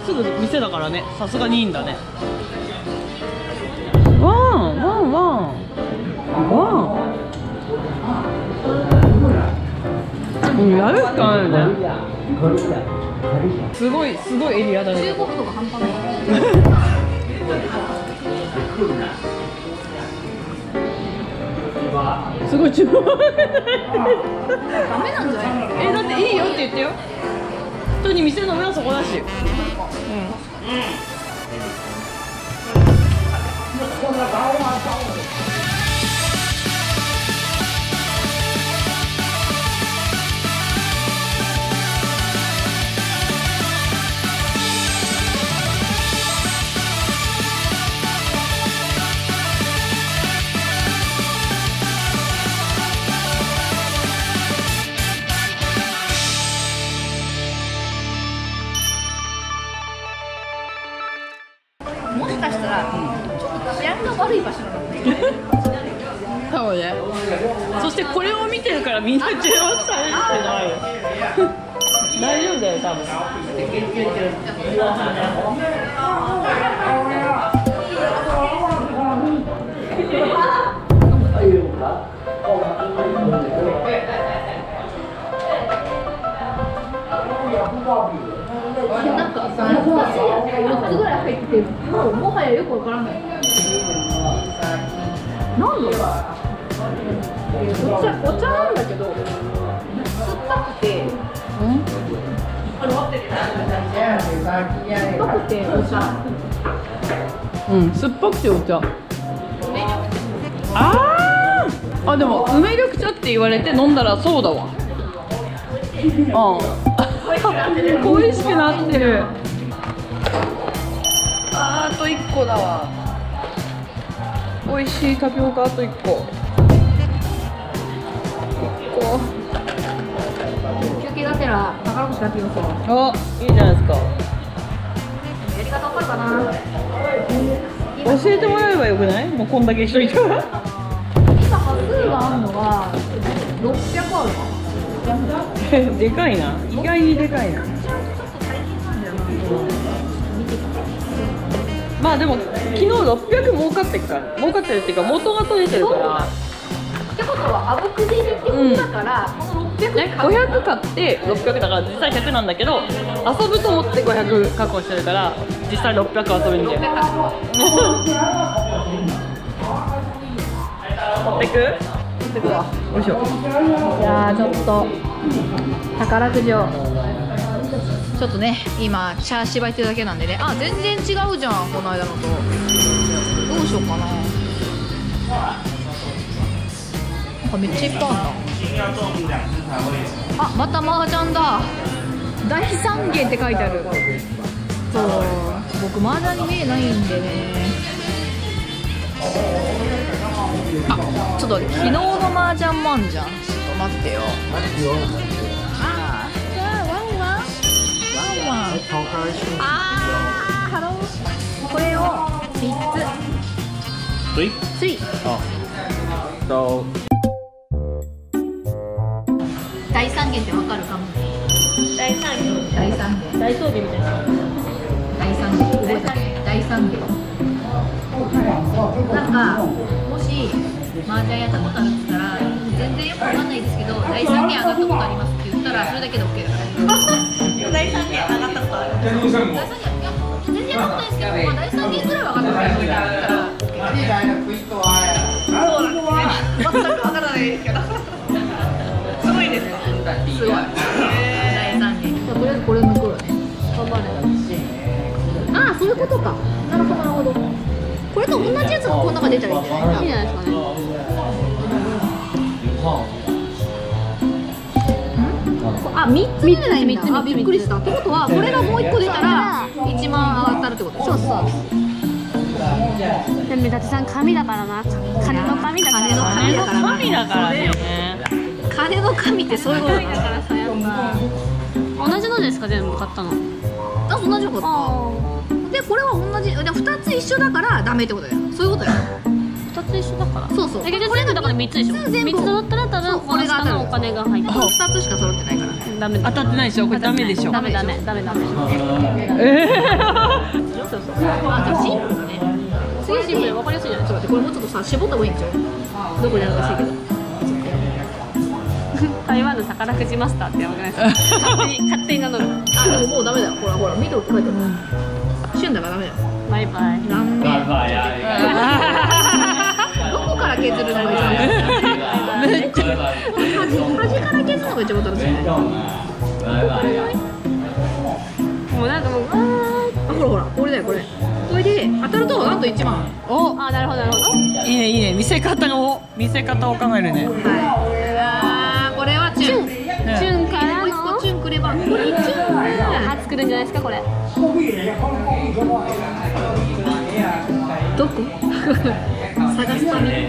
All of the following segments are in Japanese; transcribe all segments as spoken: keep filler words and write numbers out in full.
すぐ店だからね、さすがにいいんだね。ワンワンワンワン。うん、やるしかないよね。すごいすごいエリアだね。 中国とか半端ない。 すごい注文。ダメなんじゃない？ え、だっていいよって言ってよ。本当に店の上はそこだし。うん。 もしかしたら、ちょっと治安が悪い場所なのね。 そうね。そしてこれを見てるからみんな注目されるってないよ。大丈夫だよ多分。 なんかさ、よっつぐらい入って、もうもはやよくわからない。なんだろう。お茶、お茶なんだけど、酸っぱくて。うん。酸っぱくてお茶。 うん、酸っぱくてお茶。ああ。あ、でも梅緑茶って言われて飲んだらそうだわ。ああ。美味しくなってる。あー、あといっこだわ。美味しいタピオカあといっこ。いっこ。 休憩がてら宝くじ買ってみましょう。 あ、いいじゃないですか。 やり方わかるかな。 教えてもらえばよくない？もうこんだけ一緒いたら。 今端数があるのがろっぴゃくあるかな。 でかいな、意外にでかいな。まあでも昨日ろっぴゃく儲かってるから儲かってるっていうか元が取れてるから。 ってことはあぶく銭ってことだから、うん、このろっぴゃくでごひゃく買ってろっぴゃくだから実際ひゃくなんだけど、遊ぶと思ってごひゃく確保してるから実際ろっぴゃく遊べるんだよ。持ってく？持ってくわ。よいしょ。 じゃあちょっと宝くじをちょっとね、今チャーシバいってるだけなんでね。あ、全然違うじゃんこの間のと。どうしようかな。なんかめっちゃいっぱいあるな。あ、また麻雀だ。大三元って書いてある。そう、僕麻雀に見えないんでね。あ、ちょっと昨日の麻雀もあんじゃん。ちょっと待ってよ。あー、ワンワンワンワン。あー、ハロー。これをみっつ。スリー？スリー。あ、そう。大三元ってわかるかも。大三元。大三元。 大装備みたいな。 大三元。大三元。なんかもし麻雀やったことあるって言ったら全然よくわかんないですけど大三元上がったことありますって言ったらそれだけで オーケー だから。大三元上がったことある。大三元いや全然やったことないですけど、まあ、大三元ぐらいは上がったことあるって言ったら オーケー だから。そうなんですね。全くわからないですけど。すごいですか？すごい。大三元。とりあえずこれ抜くわね。頑張れ。ああ、そういうことか。なるほどなるほど。これと同じやつがこの中出たらいいんじゃない？いいんじゃないですかね。あ、みっつ出ないんだ。あ、びっくりした。ってことはこれがもういっこ出たらいちまん上がったるってこと。そうそう。 でもだってさん神だからな。金の神だから。 金の神だからね。 金の神ってそういうことだからさ、やっぱ同じのですか全部買ったの。 あ、同じの買った。でこれは同じ。でふたつ一緒だからダメってことだよ。そういうことだよ。 ふたつつ一緒だから。 そうそう。 え、全部だから三つでしょ。三つ揃ったら多分この下のお金が入ってる。 二つしか揃ってないから。 ダメ。 当たってないでしょ。これダメでしょ。 ダメダメダメダメ。 えそうそう。あ、じゃあシンプルだね。 すげえシンプルで分かりやすいじゃない。 ちょっと待って、これもうちょっとさ絞った方がいいんちゃう？どこにあるかしいけど。 台湾の宝くじマスターってやばくないですか。勝手に勝手に名乗る。 あ、でももうダメだよ。ほらほら、ミドルって書いてある。旬だからダメだよ。 バイバイ。 残念。どこから削るのが一番めっちゃ端端から削るのが一番楽しいね。 もうなんかもうああ、ほらほら、これだよこれ。これで当たるとなんといちまん。 お、 あ、なるほどなるほど。 いいねいいね。見せ方を見せ方を考えるね。 はい。あー、これはチュン。 チュンからもう一個のチュンくれば、これチュン。 初来るんじゃないですかこれ。 どこ？探すため。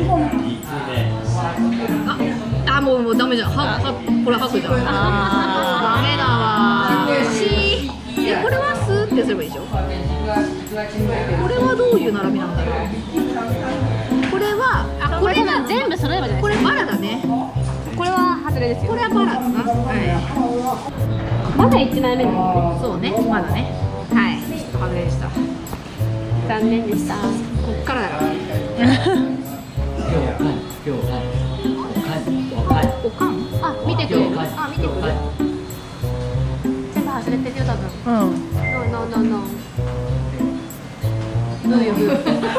あ、あ、もうもうダメじゃん。は、は、これ吐くじゃん。ダメだわ。惜しい。え、これはスーってすればいいでしょ。これはどういう並びなんだろう。これは、あ、これが全部揃えばじゃないこですか。 れバラだね。 これは外れですよ。 これはバラだな。はまだ一枚目です。 い。そうね、まだね。はい。ちょっと外れでした。こ残念でした。 っからだから。おかん。あ、見てくれる。あ、見てくれる。 全部外れてるよ多分。 うん。 ノーノーノーノー。ノーよ。ノー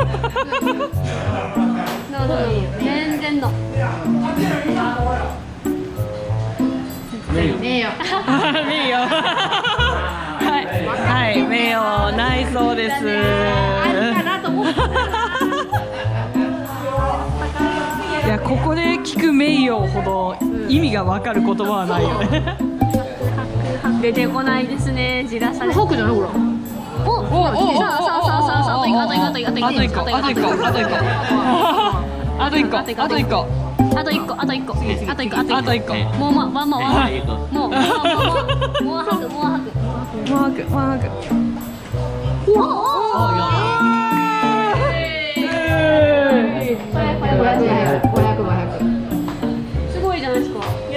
ノー。全然ノー。 ねえよ。 名誉。はいはい名誉ないそうです。 あるかなと思った。 いやここで聞く名誉ほど意味がわかる言葉はないよね。 出てこないですね。じらされ。 フォークじゃないほら。 お、お、お、さあさあさあさあさあ、あと一個、あと一個、あと一個、 あと一個、あと一個、あと一個、あと一個、あと一個、 あと一個、あと一個、あと一個、あと一個、 あと一個、 もうま、ワンマン、ワンマン、もう、もう、もう、もう、もうハグ、もうハグ、 マーク、マーク。 おお、 これこれごひゃくごひゃくごひゃくごひゃく。 すごいじゃないですか。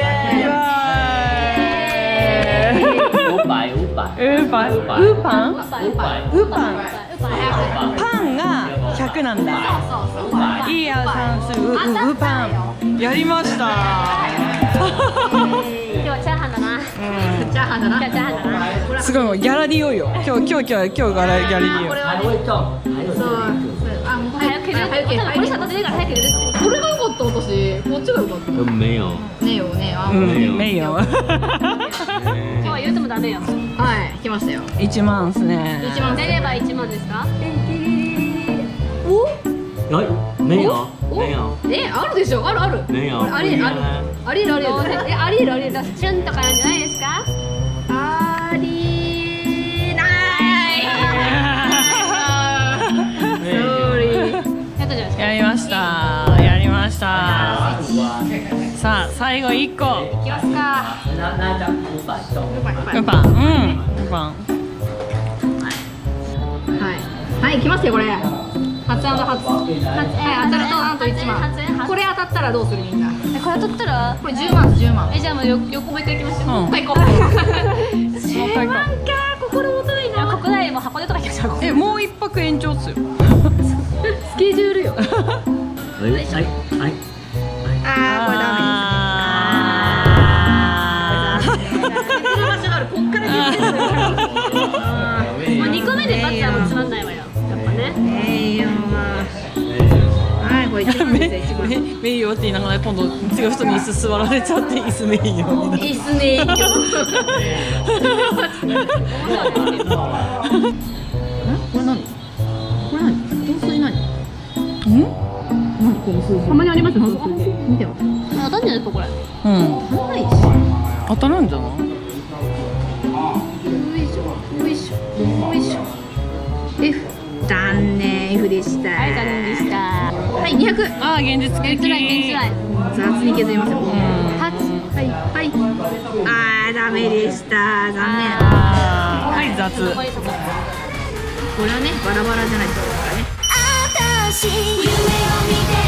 ウーパン、ウーパン、ウーパン、ウーパン、ウーパン、パンが百なんだ。いいや、算数、ウーパン、やりました。 今日はチャーハンだな。 チャーハンだな。 チャーハンだな。 すごい、ギャラリー多いよ。今日、今日、今日、今日、ギャラリーよ。 これはね。そう。あ、もう早く早く、早く、これしか当てないから早く入れる。 これが良かった私。こっちが良かった。 没有。 ねえよね。あ、 うん、名誉。 今日は言うてもダメよ。 はい、来ましたよ。 一万ですね。 一万出れば一万ですか。 お？ 哎，没有，没有， え、あるでしょ。あるある。 没有。 ありえるありありえるありえる。え、ありえるありえる。 チュンとかなんじゃないですか。 ありえない。 やったじゃないですか。 やりました。やりました。さあ、最後一個。 いきますか。 那那张五百中。 うまいうまい。 ウーパン、うん、ウーパン。 はい。はい、来ますよこれ。初アンド初。はい、当たるとなんと一万。これ当たったらどうするみんな。 え、これ取ったら。 これ十万です十万。 え、じゃあもうよ横もう一回行きましょう。 うんもう一回行こう。 十万か、心もといな。 国内も箱根とか行きましょう。 え、もう一泊延長っすよ。 スケジュールよ。 哎哎哎。 あー、これダメです。削る場所がある。こっから削ってるのよ。 もう二個目でバッターもつまんないわよ。やっぱね。 ええよ。はい、これ一番ですよ一番。 名誉って言いながら今度違う人に椅子座られちゃって椅子名誉になる。 いいっすね。ん？これ何？これ何？この数字何？ ん？ 何この数字？ たまにありますよ。 見てよ。 当たんじゃないですかこれ。 うん。 当たんないし。 当たるんじゃない？ よいしょ、よいしょ、よいしょ。F。残念 F でした。 はい、残念でした。 はい、にひゃく。 ああ、現実的。 つらい、つらい。 雑に削りますよ。 んはち、はい、はい。あー、ダメでした。残念。 あーはい、雑。 残りそこ。 これはね、バラバラじゃないと。 私夢を見て